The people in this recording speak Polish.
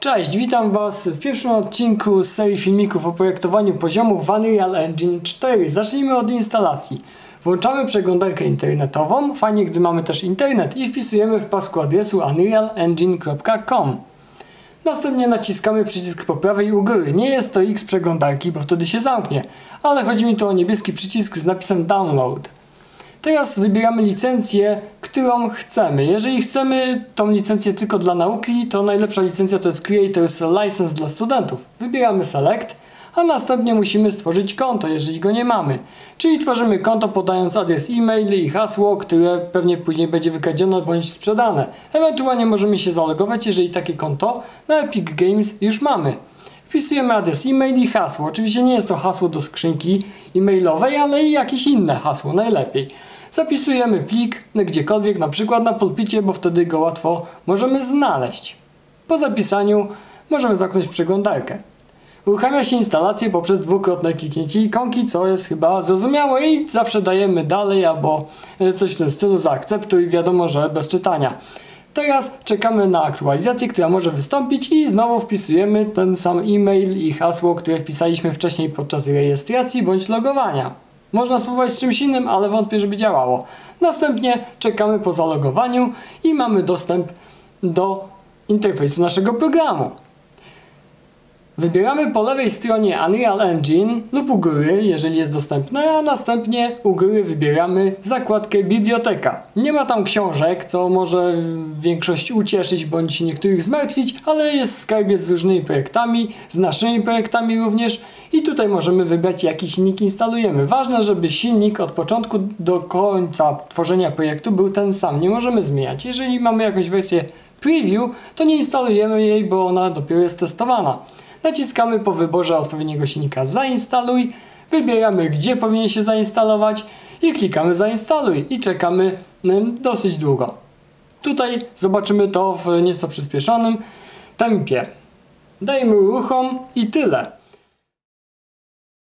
Cześć, witam Was w pierwszym odcinku z serii filmików o projektowaniu poziomów w Unreal Engine 4. Zacznijmy od instalacji. Włączamy przeglądarkę internetową, fajnie gdy mamy też internet, i wpisujemy w pasku adresu unrealengine.com. Następnie naciskamy przycisk po prawej u góry. Nie jest to X przeglądarki, bo wtedy się zamknie, ale chodzi mi tu o niebieski przycisk z napisem Download. Teraz wybieramy licencję, którą chcemy. Jeżeli chcemy tą licencję tylko dla nauki, to najlepsza licencja to jest Creators License dla studentów. Wybieramy Select, a następnie musimy stworzyć konto, jeżeli go nie mamy. Czyli tworzymy konto podając adres e-mail i hasło, które pewnie później będzie wykradzione bądź sprzedane. Ewentualnie możemy się zalogować, jeżeli takie konto na Epic Games już mamy. Wpisujemy adres e-mail i hasło. Oczywiście nie jest to hasło do skrzynki e-mailowej, ale i jakieś inne hasło, najlepiej. Zapisujemy plik gdziekolwiek, na przykład na pulpicie, bo wtedy go łatwo możemy znaleźć. Po zapisaniu możemy zamknąć przeglądarkę. Uruchamia się instalację poprzez dwukrotne kliknięcie ikonki, co jest chyba zrozumiałe, i zawsze dajemy dalej albo coś w tym stylu, zaakceptuj, wiadomo, że bez czytania. Teraz czekamy na aktualizację, która może wystąpić, i znowu wpisujemy ten sam e-mail i hasło, które wpisaliśmy wcześniej podczas rejestracji bądź logowania. Można spróbować z czymś innym, ale wątpię, żeby działało. Następnie czekamy po zalogowaniu i mamy dostęp do interfejsu naszego programu. Wybieramy po lewej stronie Unreal Engine lub u góry, jeżeli jest dostępne, a następnie u góry wybieramy zakładkę Biblioteka. Nie ma tam książek, co może większość ucieszyć bądź niektórych zmartwić, ale jest skarbiec z różnymi projektami, z naszymi projektami również, i tutaj możemy wybrać, jaki silnik instalujemy. Ważne, żeby silnik od początku do końca tworzenia projektu był ten sam, nie możemy zmieniać. Jeżeli mamy jakąś wersję preview, to nie instalujemy jej, bo ona dopiero jest testowana. Naciskamy po wyborze odpowiedniego silnika zainstaluj, wybieramy, gdzie powinien się zainstalować, i klikamy zainstaluj i czekamy dosyć długo. Tutaj zobaczymy to w nieco przyspieszonym tempie. Dajemy uruchom i tyle.